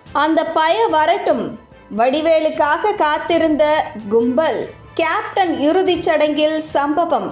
அந்த பய வரட்டும். வடிவேலுக்காக காத்திருந்த கும்பல். கேப்டன் இறுதிச் சடங்கில் சம்பவம்.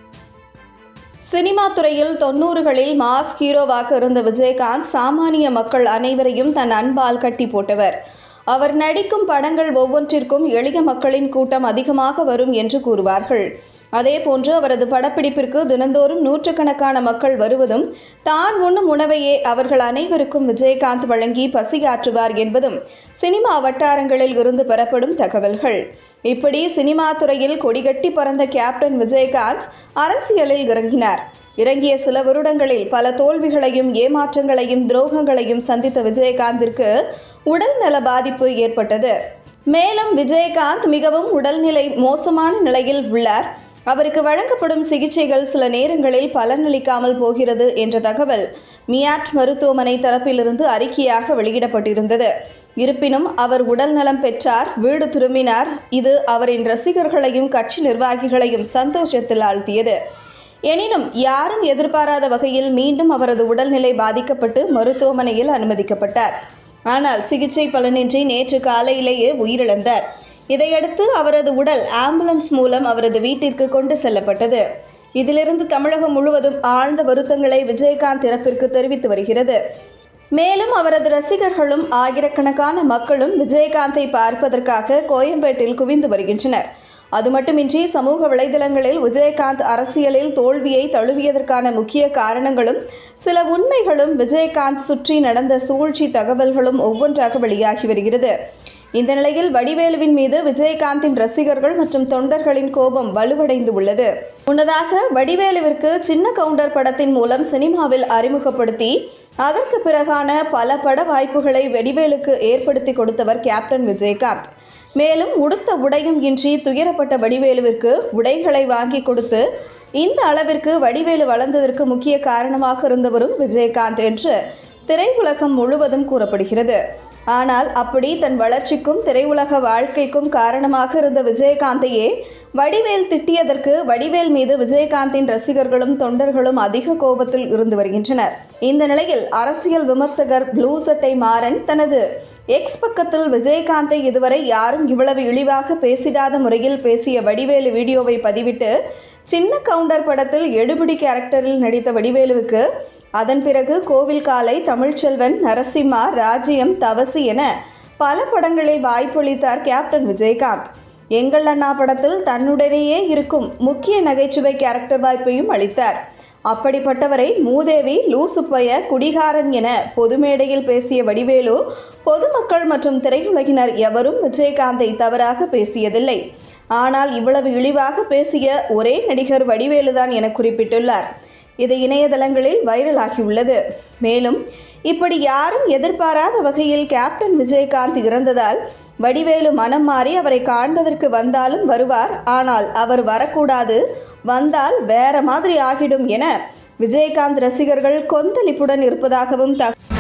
சினிமா துறையில் 90களில் மாஸ் ஹீரோவாக இருந்த விஜயகாந்த் சாமானிய மக்கள் அனைவரையும் தன் அன்பால் கட்டி போட்டவர். அவர் நடிக்கும் படங்கள் ஒவ்வொன்றிற்கும் எளிய மக்களின் கூட்டம் அதிகமாக வரும் என்று கூறுவார்கள். அதேபோன்று அவரது படப்பிடிப்பிற்கு தினந்தோறும் நூற்றுக்கணக்கான மக்கள் வருவதும், தான் உண்ணும் உணவையே அவர்கள் அனைவருக்கும் விஜயகாந்த் வழங்கி பசியாற்றுவார் என்பதும் சினிமா வட்டாரங்களில் இருந்து பெறப்படும் தகவல்கள். இப்படி சினிமா துறையில் கொடிகட்டி பறந்த கேப்டன் விஜயகாந்த் அரசியலில் இறங்கினார். இறங்கிய சில வருடங்களில் பல தோல்விகளையும் ஏமாற்றங்களையும் துரோகங்களையும் சந்தித்த விஜயகாந்திற்கு உடல்நல பாதிப்பு ஏற்பட்டது. மேலும் விஜயகாந்த் மிகவும் உடல்நிலை மோசமான நிலையில் உள்ளார். அவருக்கு வழங்கப்படும் சிகிச்சைகள் சில நேரங்களில் பலனளிக்காமல் போகிறது என்ற தகவல் மியாட் மருத்துவமனை தரப்பிலிருந்து அறிக்கையாக வெளியிடப்பட்டிருந்தது. இருப்பினும் அவர் உடல் நலம் பெற்றார், வீடு திரும்பினார். இது அவரின் ரசிகர்களையும் கட்சி நிர்வாகிகளையும் சந்தோஷத்தில் ஆழ்த்தியது. எனினும் யாரும் எதிர்பாராத வகையில் மீண்டும் அவரது உடல்நிலை பாதிக்கப்பட்டு மருத்துவமனையில் அனுமதிக்கப்பட்டார். ஆனால் சிகிச்சை பலனின்றி நேற்று காலையிலேயே உயிரிழந்தார். இதையடுத்து அவரது உடல் ஆம்புலன்ஸ் மூலம் அவரது வீட்டிற்கு கொண்டு செல்லப்பட்டது. இதிலிருந்து தமிழகம் முழுவதும் ஆழ்ந்த வருத்தங்களை விஜயகாந்த் இறப்பிற்கு தெரிவித்து வருகிறது. மேலும் அவரது ரசிகர்களும் ஆயிரக்கணக்கான மக்களும் விஜயகாந்தை பார்ப்பதற்காக கோயம்பேட்டில் குவிந்து வருகின்றனர். அது மட்டுமின்றி சமூக வலைதளங்களில் விஜயகாந்த் அரசியலில் தோல்வியை தழுவியதற்கான முக்கிய காரணங்களும் சில உண்மைகளும் விஜயகாந்த் சுற்றி நடந்த சூழ்ச்சி தகவல்களும் ஒவ்வொன்றாக வெளியாகி வருகிறது. இந்த நிலையில் வடிவேலுவின் மீது விஜயகாந்தின் ரசிகர்கள் மற்றும் தொண்டர்களின் கோபம் வலுவடைந்து உள்ளது. முன்னதாக வடிவேலுவிற்கு சின்ன கவுண்டர் படத்தின் மூலம் சினிமாவில் அறிமுகப்படுத்தி அதற்கு பிறகான பல பட வாய்ப்புகளை வடிவேலுக்கு ஏற்படுத்தி கொடுத்தவர் கேப்டன் விஜயகாந்த். மேலும் உடுத்த உடையும் இன்றி துயரப்பட்ட வடிவேலுவிற்கு உடைகளை வாங்கி கொடுத்து இந்த அளவிற்கு வடிவேலு வளர்ந்ததற்கு முக்கிய காரணமாக இருந்தவரும் விஜயகாந்த் என்று திரையுலகம் முழுவதும் கூறப்படுகிறது. ஆனால் அப்படி தன் வளர்ச்சிக்கும் திரையுலக வாழ்க்கைக்கும் காரணமாக இருந்த விஜயகாந்தையே வடிவேல் திட்டியதற்கு வடிவேல் மீது விஜயகாந்தின் ரசிகர்களும் தொண்டர்களும் அதிக கோபத்தில் இருந்து வருகின்றனர். இந்த நிலையில் அரசியல் விமர்சகர் ப்ளூ சட்டை மாறன் தனது எக்ஸ் பக்கத்தில் விஜயகாந்தை இதுவரை யாரும் இவ்வளவு இழிவாக பேசிடாத முறையில் பேசிய வடிவேலு வீடியோவை பதிவிட்டு, சின்ன கவுண்டர் படத்தில் எடுபிடி கேரக்டரில் நடித்த வடிவேலுவுக்கு அதன் பிறகு கோவில் காலை, தமிழ்ச்செல்வன், நரசிம்மா, ராஜ்யம், தவசி என பல படங்களில் வாய்ப்பளித்தார் கேப்டன் விஜயகாந்த். எங்கள் அண்ணா படத்தில் தன்னுடனேயே இருக்கும் முக்கிய நகைச்சுவை கேரக்டர் வாய்ப்பையும் அளித்தார். அப்படிப்பட்டவரை மூதேவி, லூசுப்பய, குடிகாரன் என பொது மேடையில் பேசிய வடிவேலு பொதுமக்கள் மற்றும் திரையுலகினர் எவரும் விஜயகாந்தை தவறாக பேசியதில்லை. ஆனால் இவ்வளவு இழிவாக பேசிய ஒரே நடிகர் வடிவேலுதான் என குறிப்பிட்டுள்ளார். இது இணையதளங்களில் வைரலாகியுள்ளது. மேலும் இப்படி யாரும் எதிர்பாராத வகையில் கேப்டன் விஜயகாந்த் இறந்ததால் வடிவேலு மனம் மாறி அவரை காண்பதற்கு வந்தாலும் வருவார், ஆனால் அவர் வரக்கூடாது, வந்தால் வேற மாதிரி ஆகிடும் என விஜயகாந்த் ரசிகர்கள் கொந்தளிப்புடன் இருப்பதாகவும்